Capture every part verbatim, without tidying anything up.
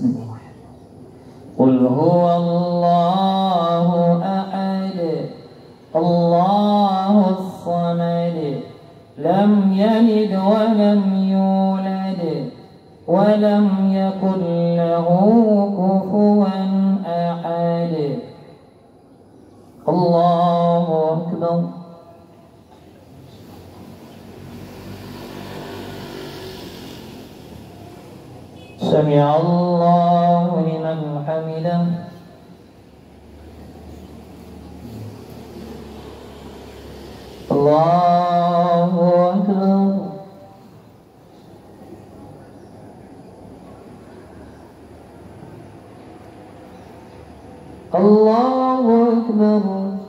Qul huwallahu ahad, Allahus samad, lam yalid wa lam yulad, wa lam yakul lahu kufuwan ahad. Allahu akbar. Sami'a Allahu liman hamidah. Allahu akbar. Allahu akbar.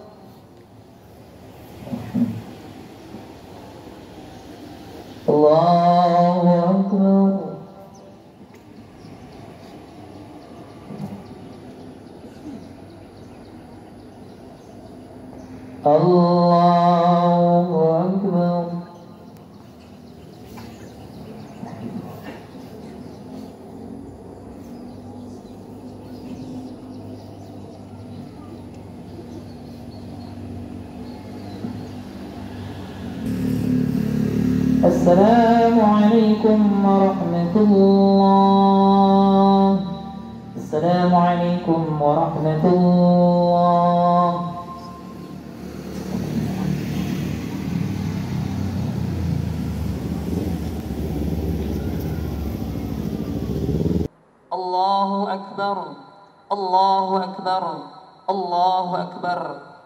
Allahu akbar. Allahu akbar. Assalamualaikum warahmatullah. Assalamualaikum warahmatullah. Allahu akbar. Allahu akbar. Allahu akbar.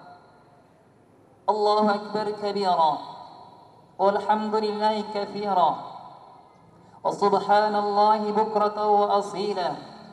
Allahu akbar kabira. Walhamdulillahi kathira. Wa subhanallahi bukratan wa asila.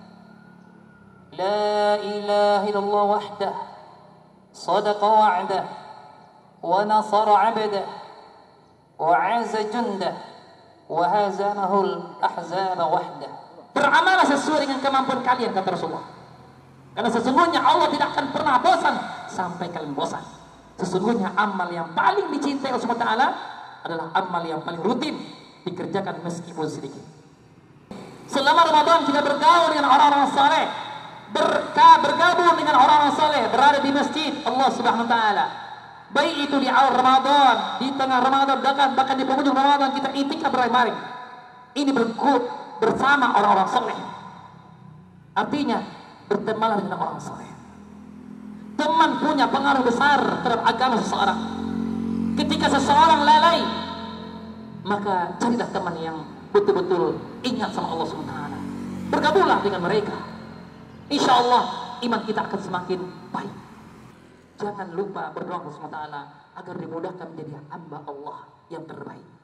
La ilaha illallah wahdah. Sadaqa wa'dah. Wa nasara 'abdah. Wa 'azza jundah. Wa hazanahul ahzaba wahdah. Beramallah sesuai dengan kemampuan kalian, kata Rasulullah. Karena sesungguhnya Allah tidak akan pernah bosan sampai kalian bosan. Sesungguhnya amal yang paling dicintai Allah subhanahu wa taala adalah amal yang paling rutin dikerjakan meskipun sedikit. Selama Ramadan kita bergaul dengan orang-orang saleh, berka bergabung dengan orang-orang saleh, berada di masjid Allah Subhanahu wa taala. Baik itu di awal Ramadan, di tengah Ramadan, bahkan bahkan di penghujung Ramadan kita itikaf bareng-bareng. Ini bergabung bersama orang-orang saleh. Artinya bertemanlah dengan orang saleh. Teman punya pengaruh besar terhadap agama seseorang. Ketika seseorang lalai, maka carilah teman yang betul-betul ingat sama Allah subhanahu wa taala. Bergabunglah dengan mereka. Insya Allah iman kita akan semakin baik. Jangan lupa berdoa kepada Allah subhanahu wa taala agar dimudahkan menjadi hamba Allah yang terbaik.